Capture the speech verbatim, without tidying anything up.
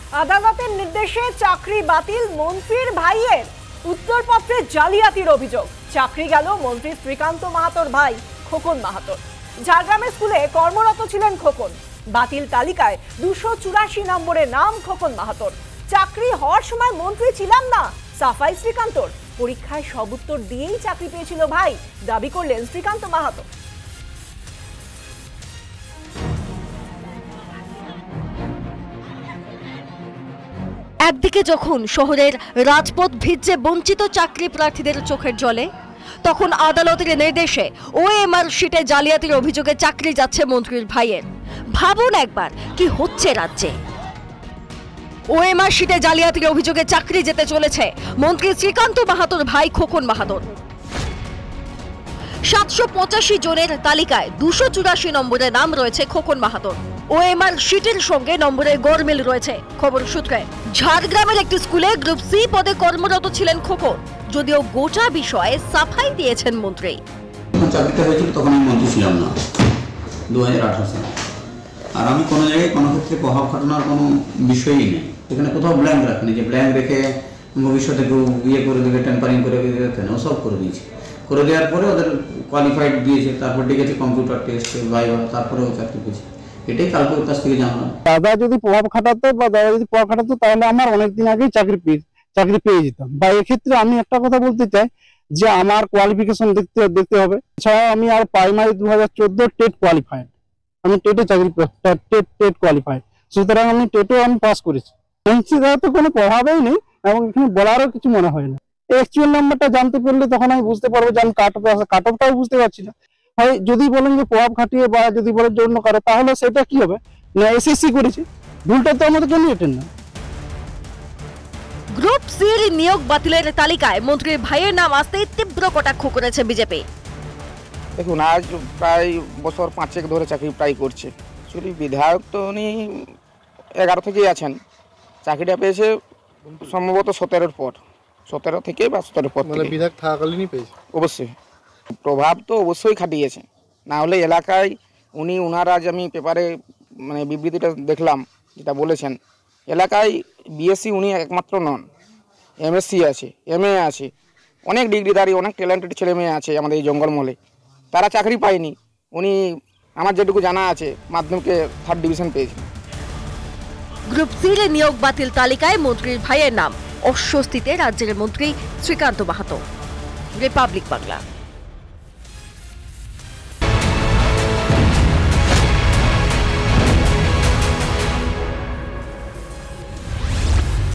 আদালতের নির্দেশে চাকরি বাতিল মন্ত্রীর ভাইয়ের, উত্তরপত্রে জালিয়াতির অভিযোগ। চাকরি গেল মন্ত্রী শ্রীকান্ত মাহাতোর ভাই খোকন মাহাতোর। ঝাড়গ্রামের স্কুলে কর্মরত ছিলেন খোকন। বাতিল তালিকায় দুশো চুরাশি নম্বরে নাম খোকন মাহাতোর। চাকরি হওয়ার সময় মন্ত্রী ছিলাম না, সাফাই শ্রীকান্তর। পরীক্ষায় সব উত্তর দিয়েই চাকরি পেয়েছিল ভাই, দাবি করলেন শ্রীকান্ত মাহাতো। একদিকে যখন শহরের রাজপথ ভিজে বঞ্চিত চাকরি প্রার্থীদের চোখের জলে, তখন আদালতের নির্দেশে ওএমআর শিটে জালিয়াতির অভিযোগে চাকরি যাচ্ছে মন্ত্রীর ভাইয়ের। ভাবুন একবার কি হচ্ছে রাজ্যে। ওএমআর শিটে জালিয়াতির অভিযোগে চাকরি যেতে চলেছে মন্ত্রী শ্রীকান্ত মাহাতোর ভাই খোকন মাহাতোর। সাতশো পঁচাশি জনের তালিকায় দুশো চুরাশি নম্বরে নাম রয়েছে খোকন মাহাতোর। ওএমআর শিটের সঙ্গে নম্বরের গড়মিল রয়েছে। খবর সূত্রে ঝাড়গ্রামের একটি স্কুলে গ্রুপ সি পদে কর্মরত ছিলেন খোকন, যদিও গোটা বিষয়ে সাফাই দিয়েছেন মন্ত্রী। চাকরিটা হয়েছিল তখন আমি মন্ত্রী ছিলাম না, দু হাজার আঠারো সালে। আর আমি কোনো জায়গায় কোনো ক্ষেত্রে প্রভাব খাটানোর কোনো বিষয়ই নেই। এখানে কোথাও ব্ল্যাঙ্ক রাখেনি যে ব্ল্যাঙ্ক রেখে ভবিষ্যতে কেউ বিয়ে করে দেবে, টেম্পারিং করে দেবে, ওসব করে দিয়েছে। করে দেওয়ার পরে ওদের কোয়ালিফাইড দিয়েছে, তারপর ডেকেছে কম্পিউটার টেস্ট, ভাইভা, তারপরেও চাকরি পেয়েছে। এটাই কালকে ওর কাছ থেকে জানলাম। দাদা যদি প্রভাব খাটাতো বা দাদা যদি প্রভাব খাটাতো তাহলে আমার অনেকদিন আগেই চাকরি পেয়ে চাকরি পেয়ে যেতাম। বা এক্ষেত্রে আমি একটা কথা বলতে চাই যে আমার কোয়ালিফিকেশন দেখতে দেখতে হবে। এছাড়াও আমি আর প্রাইমারি দু হাজার চোদ্দ টেট কোয়ালিফাইড, আমি টেটে চাকরি টেট টেট কোয়ালিফাইড, সুতরাং আমি টেটেও আমি পাস করেছি। তো কোনো প্রভাবই নেই এবং এখানে বলারও কিছু মনে হয় না। অ্যাকচুয়াল নাম্বারটা জানতে পারলে তখন আমি বুঝতে পারবো যে আমি কাট অফ কাট অফটাও বুঝতে পারছি না। হয় যদি বলেন যে প্রভাব খাটিয়ে বা যদি বলেন জন্য করে, তাহলে সেটা কি হবে না এসএসসি করেছে, ভুলটা তো আমাদের জন্য এটা না। গ্রুপ সির নিয়োগ বাতিলের তালিকায় মন্ত্রীর ভাইয়ের নাম আসতেই তীব্র কটাক্ষ করেছে বিজেপি। দেখুন, আজ প্রায় বছর পাঁচেক ধরে চাকরি প্রায় করছে। অ্যাকচুয়ালি বিধায়ক তো উনি এগারো থেকেই আছেন, চাকরিটা পেয়েছে সম্ভবত সতেরোর পর, সতেরো থেকে বা সতেরোর পর থেকে। বিধায়ক থাকাকালীনই পেয়েছে। অবশ্যই প্রভাব তো অবশ্যই খাটিয়েছে, না হলে এলাকায় উনি ওনার আজ আমি পেপারে মানে বিবৃতিটা দেখলাম যেটা বলেছেন, এলাকায় বিএসসি উনি একমাত্র নন, এমএসসি আছে, এমএ আছে, অনেক ডিগ্রিধারী অনেক ট্যালেন্টেড ছেলে মেয়ে আছে আমাদের এই জঙ্গলমহলে, তারা চাকরি পায়নি। উনি আমার যেটুকু জানা আছে মাধ্যমিকে থার্ড ডিভিশন পেয়েছেন। গ্রুপ সির নিয়োগ বাতিল তালিকায় মন্ত্রীর ভাইয়ের নাম, অস্বস্তিতে রাজ্যের মন্ত্রী শ্রীকান্ত মাহাতো। রিপাবলিক বাংলা।